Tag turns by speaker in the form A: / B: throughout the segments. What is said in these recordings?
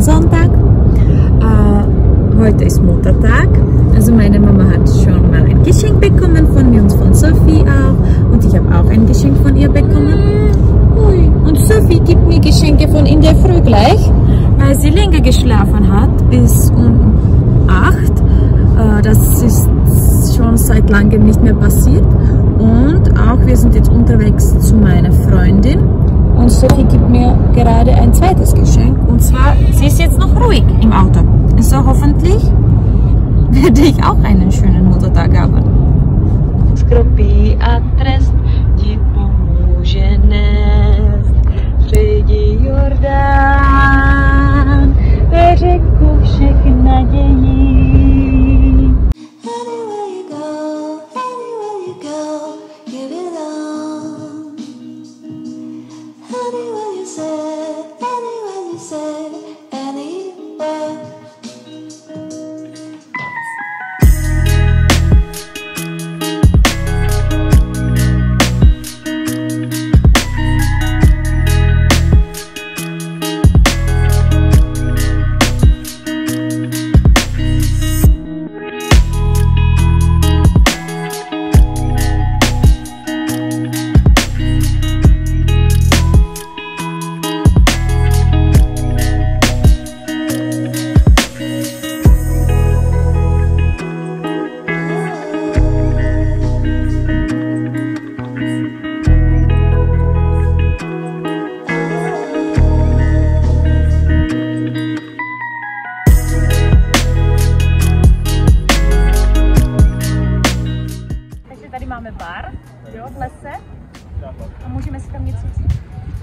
A: Sonntag. Heute ist Muttertag. Also meine Mama hat schon mal ein Geschenk bekommen von mir und von Sophie auch. Und ich habe auch ein Geschenk von ihr bekommen. Ui. Und Sophie gibt mir Geschenke von in der Früh gleich, weil sie länger geschlafen hat, bis um 8. Das ist schon seit langem nicht mehr passiert. Und auch wir sind jetzt unterwegs zu meiner Freundin. Und Sophie gibt mir gerade ein zweites Geschenk. Und zwar, sie ist jetzt noch ruhig im Auto. So hoffentlich werde ich auch einen schönen Muttertag haben. Skropí a trest ti pomůže nést. Přejdi Jordán, ve řeku všech nadějí.
B: Tady máme bar, jo, v lese a můžeme si tam něco vzít.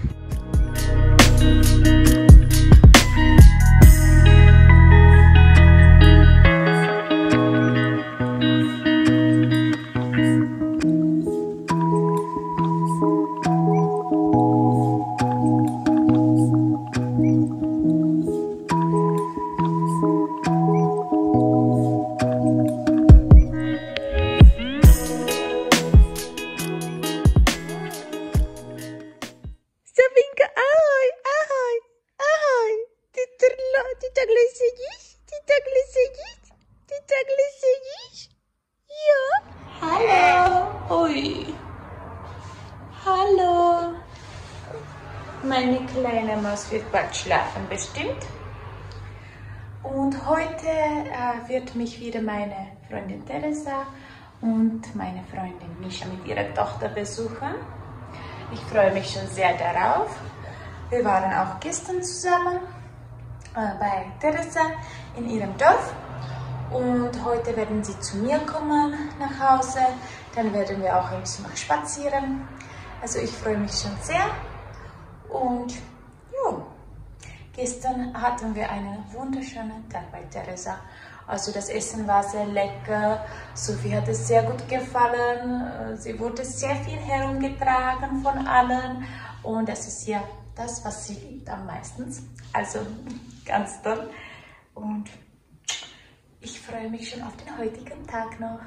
A: Hallo! Meine kleine Maus wird bald schlafen, bestimmt. Und heute wird mich wieder meine Freundin Teresa und meine Freundin Misha mit ihrer Tochter besuchen. Ich freue mich schon sehr darauf. Wir waren auch gestern zusammen bei Teresa in ihrem Dorf. Und heute werden sie zu mir kommen nach Hause. Dann werden wir auch ein bisschen noch spazieren. Also ich freue mich schon sehr. Und ja, gestern hatten wir einen wunderschönen Tag bei Teresa. Also das Essen war sehr lecker. Sophie hat es sehr gut gefallen. Sie wurde sehr viel herumgetragen von allen. Und das ist ja das, was sie liebt am meisten. Also ganz toll. Und ich freue mich schon auf den heutigen Tag noch.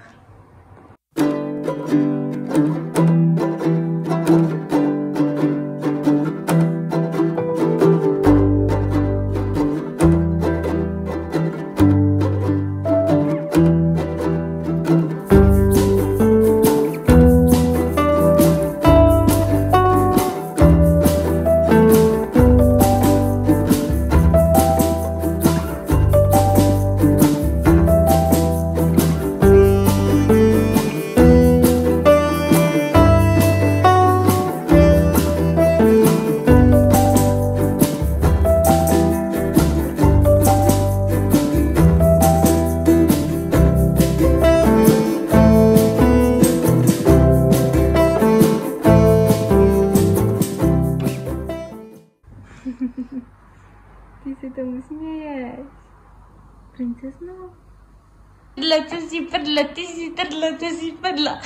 B: Ty se tomu směješ. Princezno?
A: Ty si prdla, ty si trdla, ty si prdla.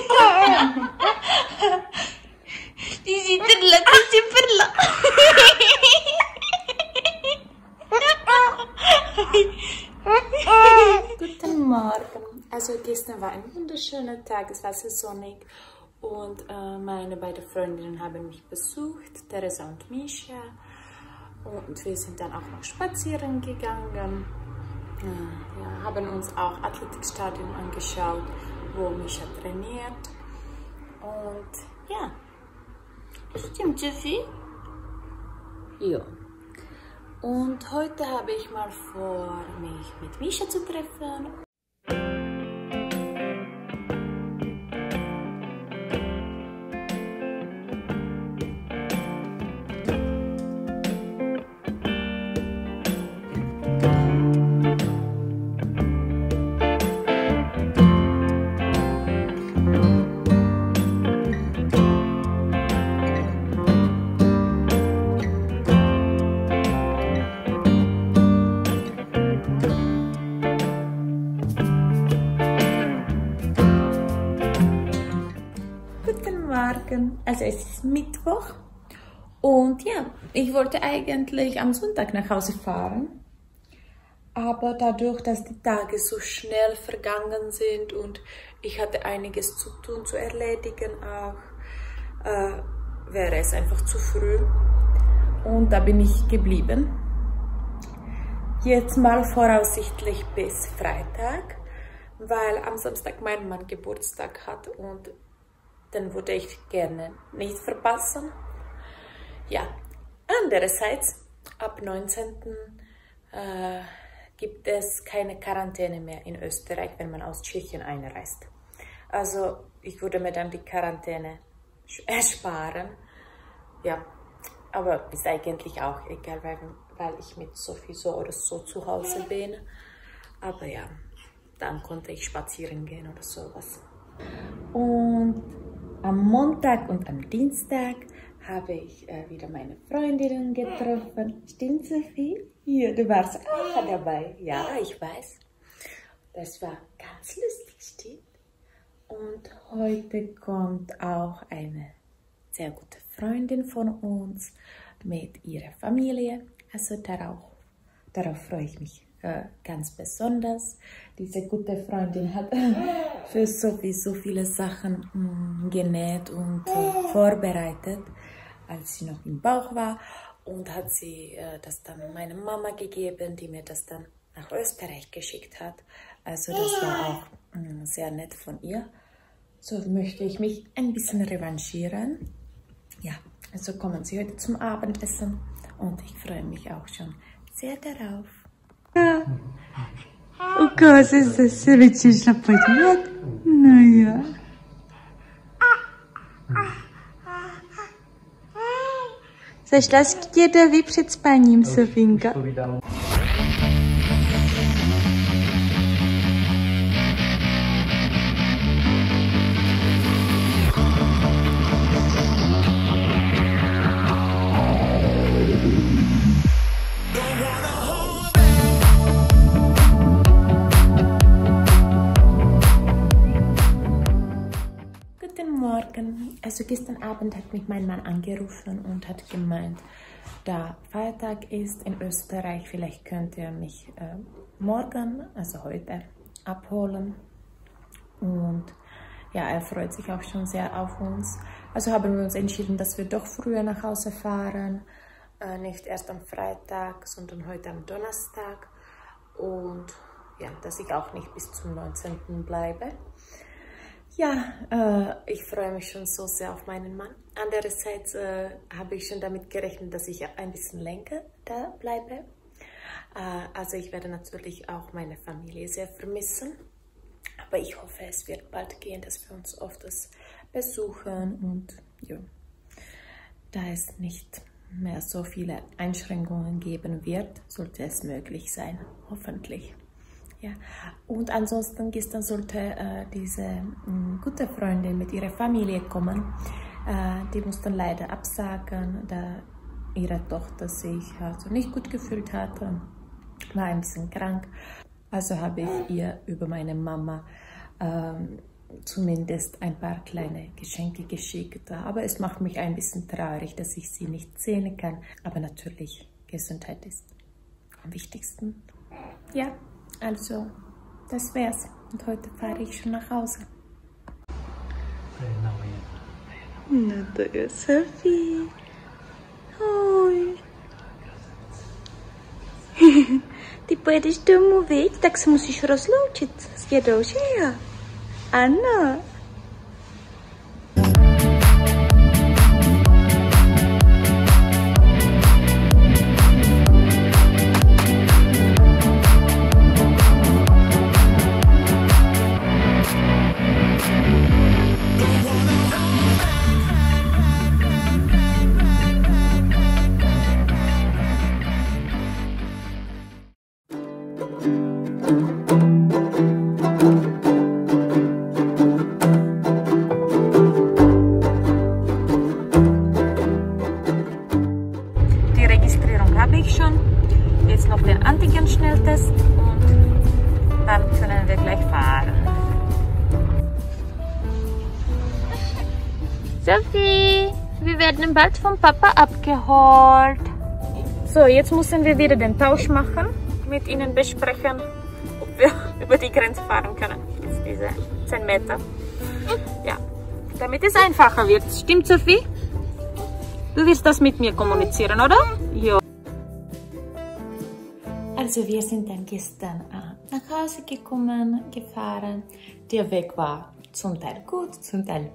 A: Ty si trdla, ty si prdla. Guten Morgen. Also gestern war ein wunderschöner Tag, es war sehr sonnig und meine beiden Freundinnen haben mich besucht, Teresa und Misha. Und wir sind dann auch noch spazieren gegangen. Wir haben uns auch Athletikstadion angeschaut, wo Mischa trainiert. Und ja, stimmt, Sophie? Ja. Und heute habe ich mal vor, mich mit Mischa zu treffen. Also es ist Mittwoch und ja, ich wollte eigentlich am Sonntag nach Hause fahren, aber dadurch, dass die Tage so schnell vergangen sind und ich hatte einiges zu tun, zu erledigen auch, wäre es einfach zu früh und da bin ich geblieben. Jetzt mal voraussichtlich bis Freitag, weil am Samstag mein Mann Geburtstag hat und den würde ich gerne nicht verpassen. Ja, andererseits, ab 19. Gibt es keine Quarantäne mehr in Österreich, wenn man aus Tschechien einreist. Also ich würde mir dann die Quarantäne ersparen. Ja, aber ist eigentlich auch egal, weil ich mit Sophie so oder so zu Hause bin. Aber ja, dann konnte ich spazieren gehen oder sowas. Und am Montag und am Dienstag habe ich wieder meine Freundinnen getroffen. Stimmt, Sophie? Ja, du warst auch dabei. Ja, ich weiß. Das war ganz lustig, stimmt. Und heute kommt auch eine sehr gute Freundin von uns mit ihrer Familie. Also darauf freue ich mich ganz besonders. Diese gute Freundin hat für Sophie so viele Sachen genäht und vorbereitet, als sie noch im Bauch war, und hat sie das dann meiner Mama gegeben, die mir das dann nach Österreich geschickt hat. Also das war auch sehr nett von ihr. So möchte ich mich ein bisschen revanchieren. Ja, also kommen Sie heute zum Abendessen und ich freue mich auch schon sehr darauf.
C: У кози засвечишь поднят, ну я. Zašla jsi k dědovi před spaním, Sofinka?
A: Also gestern Abend hat mich mein Mann angerufen und hat gemeint, da Feiertag ist in Österreich, vielleicht könnt ihr mich morgen, also heute, abholen. Und ja, er freut sich auch schon sehr auf uns. Also haben wir uns entschieden, dass wir doch früher nach Hause fahren. Nicht erst am Freitag, sondern heute am Donnerstag. Und ja, dass ich auch nicht bis zum 19. bleibe. Ja, ich freue mich schon so sehr auf meinen Mann. Andererseits habe ich schon damit gerechnet, dass ich ein bisschen länger da bleibe. Also ich werde natürlich auch meine Familie sehr vermissen. Aber ich hoffe, es wird bald gehen, dass wir uns öfters besuchen. Und ja, da es nicht mehr so viele Einschränkungen geben wird, sollte es möglich sein, hoffentlich. Ja. Und ansonsten gestern sollte diese gute Freundin mit ihrer Familie kommen. Die mussten leider absagen, da ihre Tochter sich also nicht gut gefühlt hatte, war ein bisschen krank. Also habe ich ihr über meine Mama zumindest ein paar kleine Geschenke geschickt. Aber es macht mich ein bisschen traurig, dass ich sie nicht sehen kann. Aber natürlich, Gesundheit ist am wichtigsten. Ja. Also, das wär's. Und heute fahre ich schon nach Hause.
C: Na, to je Sophie. Ahoj. Ty pojedeš domů, viď? Tak se musíš rozloučit s dědou, že jo? Ano.
A: Jetzt noch den Antigen-Schnelltest und dann können wir gleich fahren.
C: Sophie, wir werden bald vom Papa abgeholt.
A: So, jetzt müssen wir wieder den Tausch machen, mit Ihnen besprechen, ob wir über die Grenze fahren können. Jetzt diese 10 Meter. Ja, damit es einfacher wird. Stimmt, Sophie? Du wirst das mit mir kommunizieren, oder? Ja. Also wir sind dann gestern nach Hause gefahren. Der Weg war zum Teil gut, zum Teil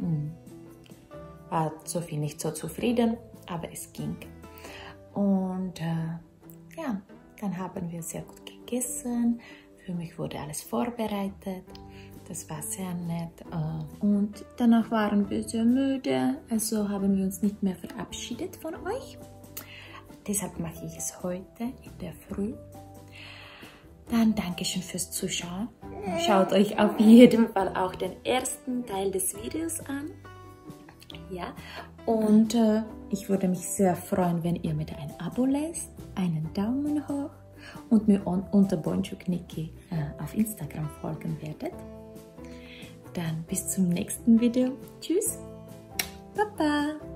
A: war Sophie nicht so zufrieden, aber es ging. Und ja, dann haben wir sehr gut gegessen. Für mich wurde alles vorbereitet. Das war sehr nett. Und danach waren wir sehr müde, also haben wir uns nicht mehr verabschiedet von euch. Deshalb mache ich es heute in der Früh. Dann Dankeschön fürs Zuschauen. Schaut euch auf jeden Fall auch den ersten Teil des Videos an. Ja, und ich würde mich sehr freuen, wenn ihr mir da ein Abo lässt, einen Daumen hoch und mir unter Bonjour Niki auf Instagram folgen werdet. Dann bis zum nächsten Video. Tschüss, Baba.